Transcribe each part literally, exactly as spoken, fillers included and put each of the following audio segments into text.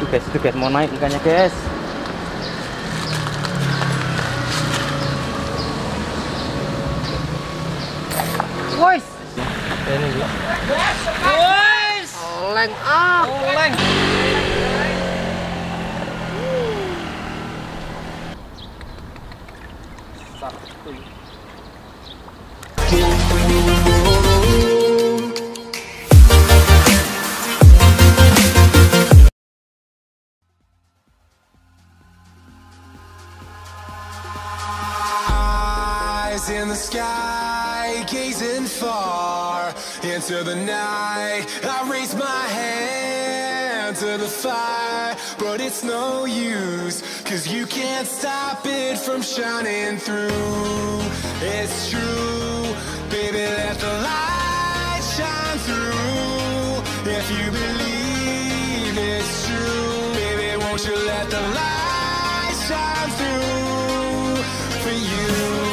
Itu guys, itu guys, mau naik ikannya guys. Woi. Ini dia. Woi. Oleng ah. Oleng. Satu. In the sky, gazing far into the night, I raise my hand to the fire, but it's no use, cause you can't stop it from shining through. It's true, baby, let the light shine through. If you believe it's true, baby, won't you let the light shine through for you.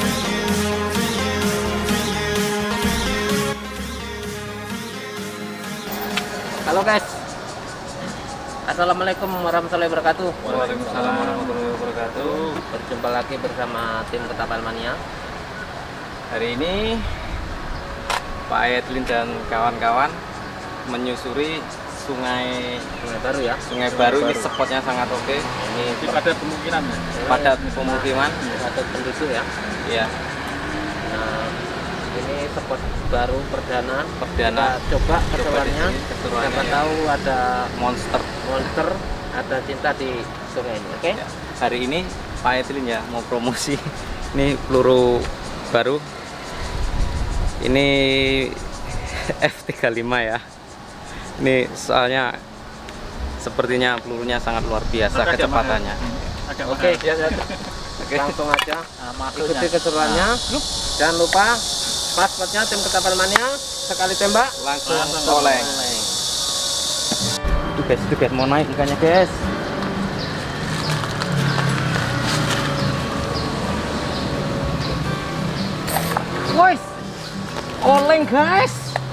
Halo guys, assalamualaikum warahmatullahi wabarakatuh. Waalaikumsalam warahmatullahi wabarakatuh. Berjumpa lagi bersama tim Ketapel Mania. Hari ini Pak Edlin dan kawan-kawan menyusuri sungai Sungai Baru ya. Sungai Baru. Ini spotnya sangat oke. Ini padat pemukiman, padat pemukiman, padat penduduk ya. Iya. Nah, ini spot baru perdana. Perdana. Kita coba keseruannya. Siapa ya. tahu ada monster, monster, ada cinta di sungai ini. Oke? Okay? Ya. Hari ini Pak Edlin ya mau promosi. Ini peluru baru. Ini F tiga puluh lima ya. Ini soalnya sepertinya pelurunya sangat luar biasa kecepatannya. Oke, okay. Oke. Langsung aja nah, ikuti keseruannya. Nah. Jangan lupa paspotnya tim Ketapel Mania, sekali tembak langsung oleng. Itu guys, itu guys, mau naik ikannya guys. Woi, oleng guys.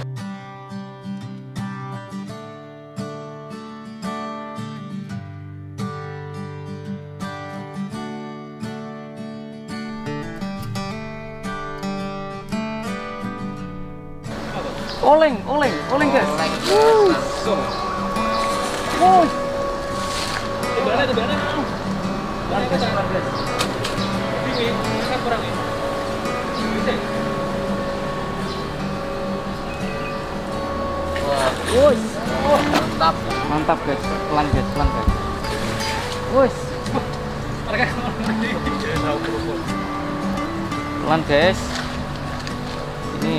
Oleng, oleng, oleng guys. Wuh. Wuh. Gimana tuh, gimana? Balik ke sana guys. Ini kan kurang ini. Bisa. Wah, wuh. Oh, mantap. Mantap guys. Pelan guys, pelan guys. Wuh. Mereka pelan guys. Ini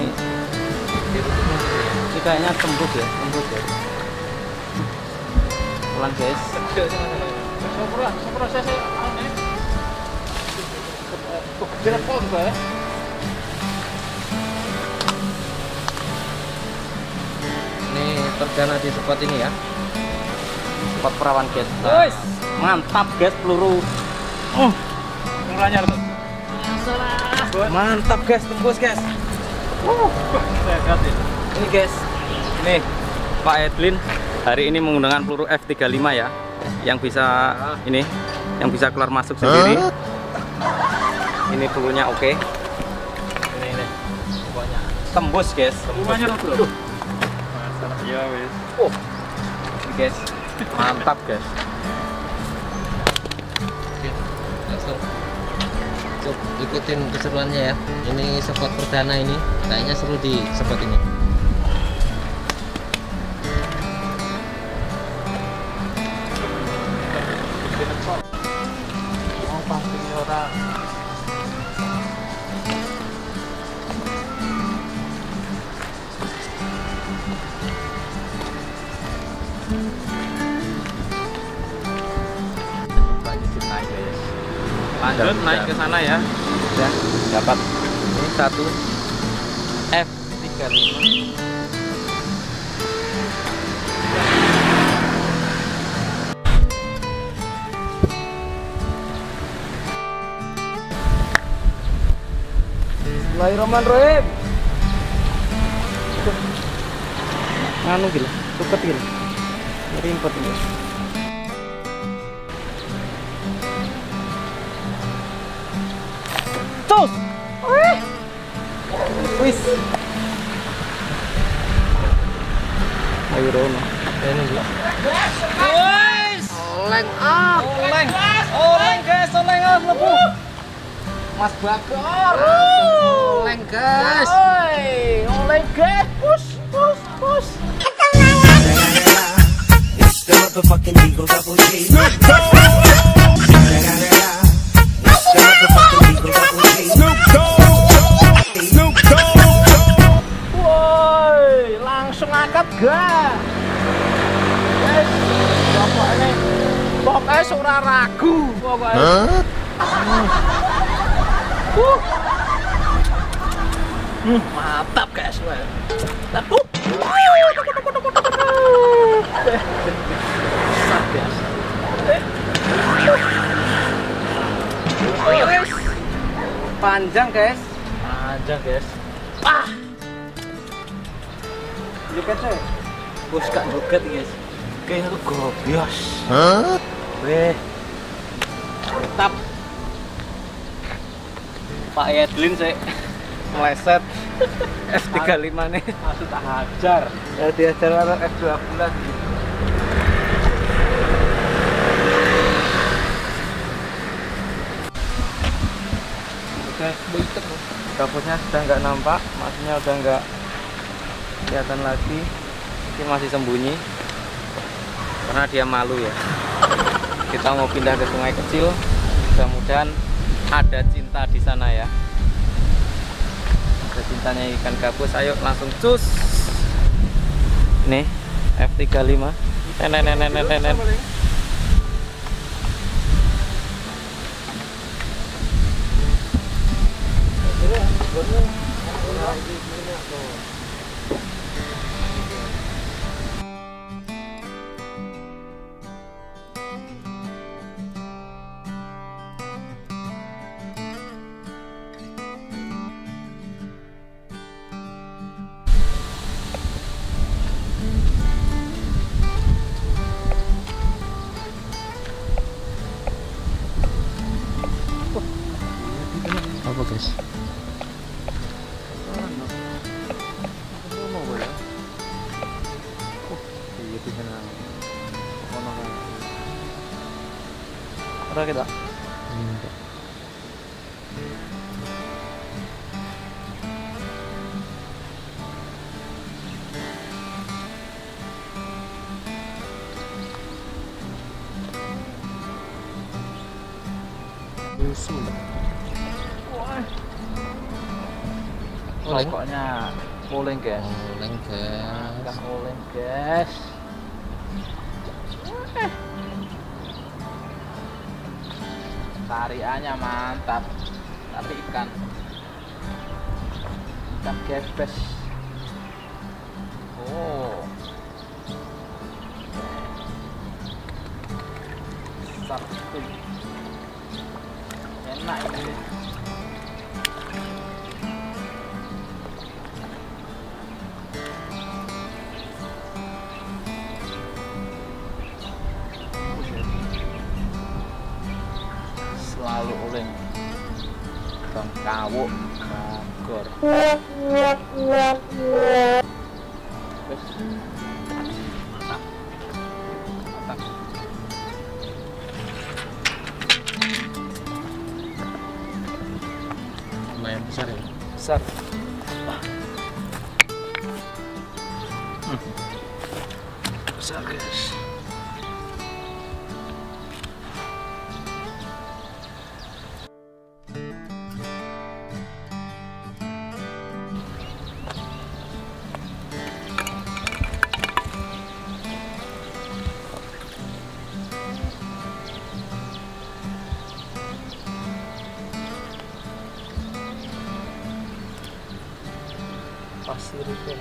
ini kayaknya tembus ya, tembus ya. Pelan guys. Ini perdana di spot ini ya. Spot perawan guys. Nah, mantap guys peluru. Uh. Mantap guys, tembus guys. Uh. Ini guys, Nih Pak Edlin hari ini menggunakan peluru F tiga puluh lima ya, yang bisa ini, yang bisa keluar masuk sendiri. Ini pelurunya oke. Okay. Ini ini, pokoknya tembus guys. Tembus. Bro. Iya wes. Oh, ini guys, mantap guys. Langsung Cuk, ikutin keseruannya ya. Ini spot perdana ini, kayaknya seru di spot ini. Lanjut naik ke sana ya. Ya, dapat Ini satu F tiga puluh lima. Bismillahirrahmanirrahim. Nganu gila, suket gila. Rimpet gila. Wis. Ayo Rono. Ini juga. Wis. Oleng ah. Oleng. Oleng guys, oleng ah lebu. Mas Bagor. Oleng guys. Oleng guys. Push, push, push. It's the motherfucking Eagle Double G. Snoop Dogg. It's the motherfucking Eagle Double G. Snoop Dogg. Snoop Dogg. Woi, langsung angkat gak? Guys, pokoknya pokoknya suara ragu pokoknya. Huh? Uh. Hmm, mantap guys. Mantap. Uh. Panjang guys. Panjang guys. Ah. Joget sih. Bos gak joget guys. Kayak lu gobios. Hah? Weh. Mantap. Pak Edlin sih meleset F tiga puluh lima nih. Masuk tak hajar. Ya diajar orang F dua belas. Oke, kabutnya sudah nggak nampak, maksudnya udah nggak kelihatan lagi. Ini masih sembunyi karena dia malu ya. Kita mau pindah ke sungai kecil, mudah-mudahan ada cinta di sana ya. Ada cintanya ikan gabus, ayo langsung cus. Nih F tiga puluh lima. Nenen nenen nenen nenen. Apa guys? Ora kita. Usul. Oleng koknya oleng guys. Oleng guys. Kan oleng guys. Tariannya mantap. Tapi ikan ikan gebes. Oh. Satu. Enak ini. Selalu oleng Bang Kawuk Bagor. Terus mantap mantap. Lumayan besar ya. Besar. Hmm. Besar guys. Pasir itu.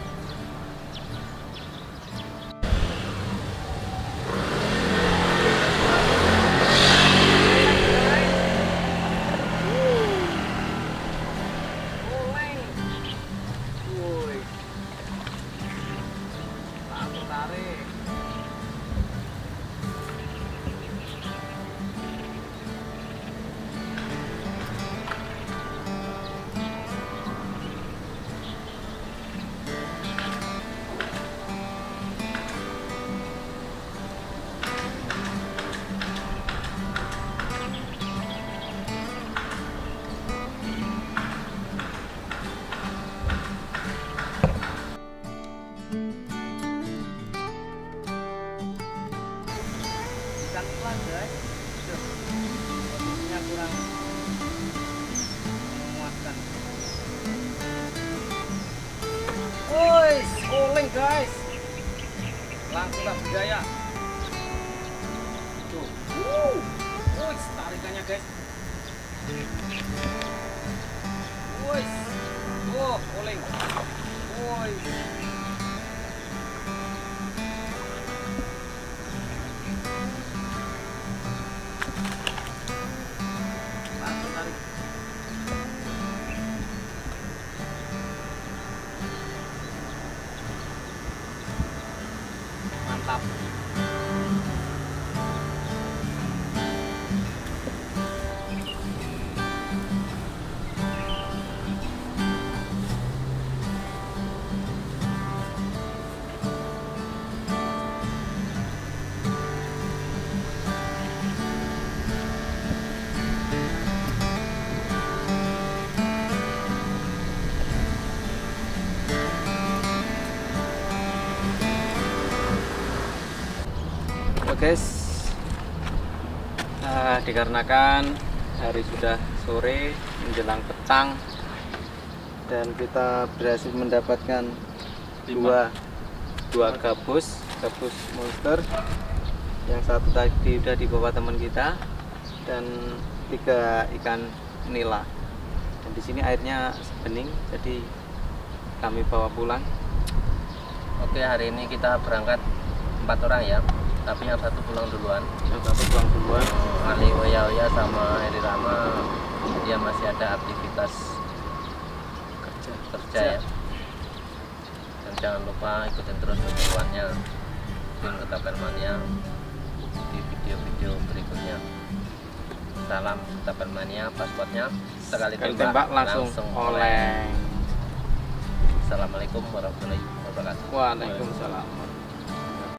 agak pelan guys. Tuh, posisinya kurang memuaskan. Woi, oleng guys. Langsung tak bergaya. Tuh, wuh, woi, tarikannya guys. Woi, oh, oleng. Woi. Langsung tarik. Mantap. Guys, nah, dikarenakan hari sudah sore menjelang petang dan kita berhasil mendapatkan dua dua gabus gabus monster, yang satu tadi udah dibawa teman kita, dan tiga ikan nila. Dan di sini airnya bening, jadi kami bawa pulang. Oke, hari ini kita berangkat empat orang ya. Tapi yang satu pulang duluan. Yang satu pulang duluan. Ali Oya Oya sama Heri Rama, dia masih ada aktivitas kerja kerja ya. Dan jangan lupa ikutin terus keseruannya Tim Ketapelmania di video-video berikutnya. Salam Ketapelmania, pasportnya sekali Kali tembak, tembak langsung, langsung oleng. Assalamualaikum warahmatullahi wabarakatuh. Waalaikumsalam.